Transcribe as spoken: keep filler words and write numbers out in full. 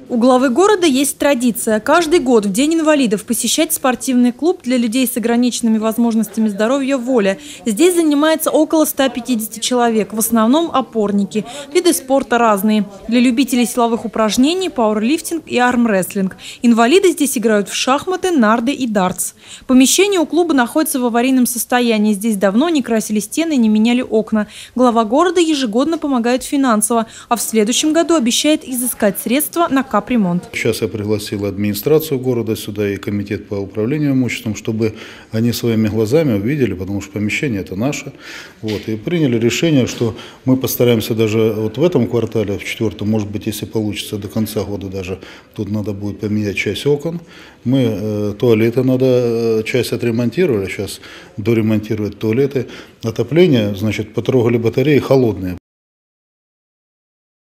У главы города есть традиция каждый год в День инвалидов посещать спортивный клуб для людей с ограниченными возможностями здоровья «Воля». Здесь занимается около ста пятидесяти человек, в основном опорники. Виды спорта разные. Для любителей силовых упражнений – пауэрлифтинг и армрестлинг. Инвалиды здесь играют в шахматы, нарды и дартс. Помещение у клуба находится в аварийном состоянии. Здесь давно не красили стены и не меняли окна. Глава города ежегодно помогает финансово, а в следующем году обещает изыскать средства на капремонт. Сейчас я пригласил администрацию города сюда и комитет по управлению имуществом, чтобы они своими глазами увидели, потому что помещение это наше, вот, и приняли решение, что мы постараемся даже вот в этом квартале, в четвертом, может быть, если получится до конца года даже, тут надо будет поменять часть окон. Мы э, туалеты надо, э, часть отремонтировали, сейчас доремонтировать туалеты. Отопление, значит, потрогали батареи холодные.